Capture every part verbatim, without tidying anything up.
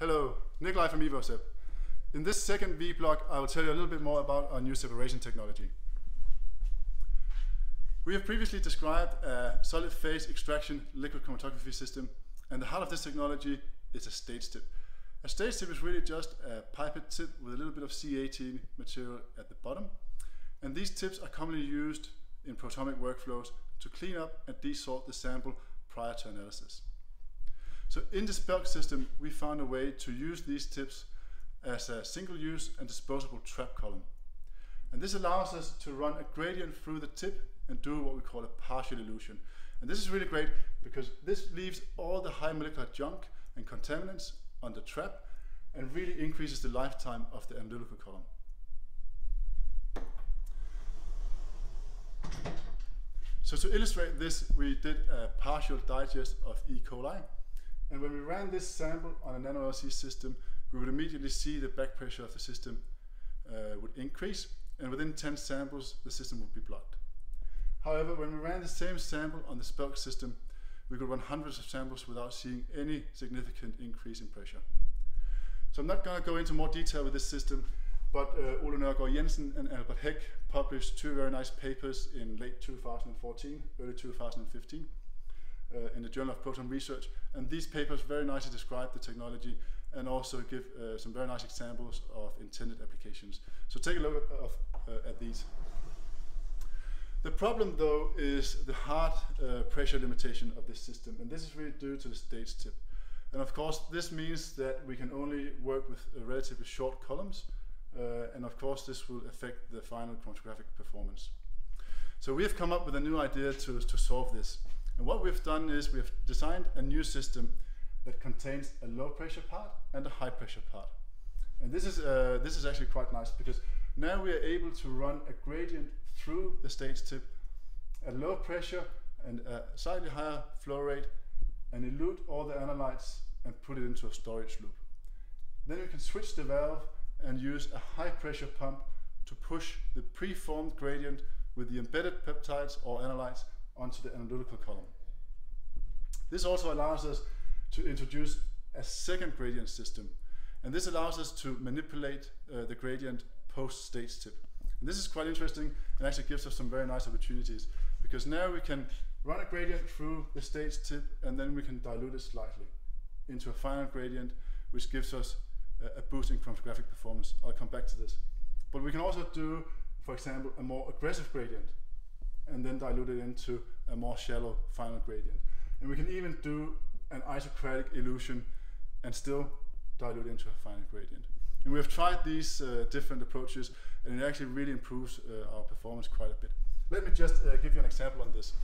Hello, Nikolai from Evosep. In this second vlog, I will tell you a little bit more about our new separation technology. We have previously described a solid phase extraction liquid chromatography system, and the heart of this technology is a stage tip. A stage tip is really just a pipette tip with a little bit of C eighteen material at the bottom, and these tips are commonly used in proteomic workflows to clean up and desort the sample prior to analysis. So in the Spelk system, we found a way to use these tips as a single-use and disposable trap column. And this allows us to run a gradient through the tip and do what we call a partial elution. And this is really great because this leaves all the high molecular junk and contaminants on the trap and really increases the lifetime of the analytical column. So to illustrate this, we did a partial digest of E. coli. And when we ran this sample on a nano-L C system, we would immediately see the back pressure of the system uh, would increase, and within ten samples, the system would be blocked. However, when we ran the same sample on the Spelk system, we could run hundreds of samples without seeing any significant increase in pressure. So I'm not going to go into more detail with this system, but uh, Ole Nørgaard Jensen and Albert Heck published two very nice papers in late two thousand fourteen, early two thousand fifteen. Uh, in the Journal of Proton Research, and these papers very nicely describe the technology and also give uh, some very nice examples of intended applications. So take a look at, of, uh, at these. The problem though is the hard uh, pressure limitation of this system, and this is really due to the stage tip. And of course this means that we can only work with uh, relatively short columns, uh, and of course this will affect the final chromatographic performance. So we have come up with a new idea to, to solve this. And what we've done is we've designed a new system that contains a low pressure part and a high pressure part. And this is, uh, this is actually quite nice because now we are able to run a gradient through the stage tip at low pressure and a slightly higher flow rate and elute all the analytes and put it into a storage loop. Then we can switch the valve and use a high pressure pump to push the preformed gradient with the embedded peptides or analytes onto the analytical column. This also allows us to introduce a second gradient system, and this allows us to manipulate uh, the gradient post-stage tip. And this is quite interesting and actually gives us some very nice opportunities, because now we can run a gradient through the stage tip and then we can dilute it slightly into a final gradient, which gives us a, a boost in chromatographic performance. I'll come back to this. But we can also do, for example, a more aggressive gradient and then dilute it into a more shallow final gradient. And we can even do an isocratic elution and still dilute into a final gradient. And we have tried these uh, different approaches, and it actually really improves uh, our performance quite a bit. Let me just uh, give you an example on this.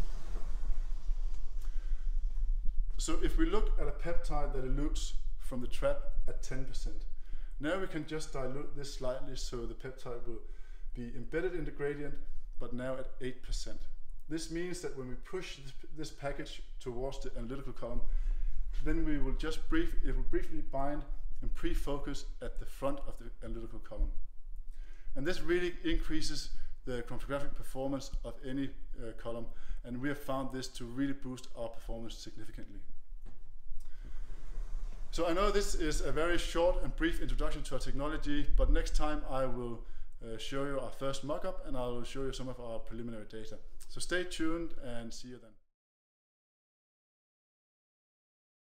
So if we look at a peptide that elutes from the trap at ten percent, now we can just dilute this slightly so the peptide will be embedded in the gradient, but now at eight percent. This means that when we push this, this package towards the analytical column, then we will just brief, it will briefly bind and pre-focus at the front of the analytical column. And this really increases the chromatographic performance of any uh, column, and we have found this to really boost our performance significantly. So I know this is a very short and brief introduction to our technology, but next time I will Uh, show you our first mock-up, and I will show you some of our preliminary data. So stay tuned and see you then.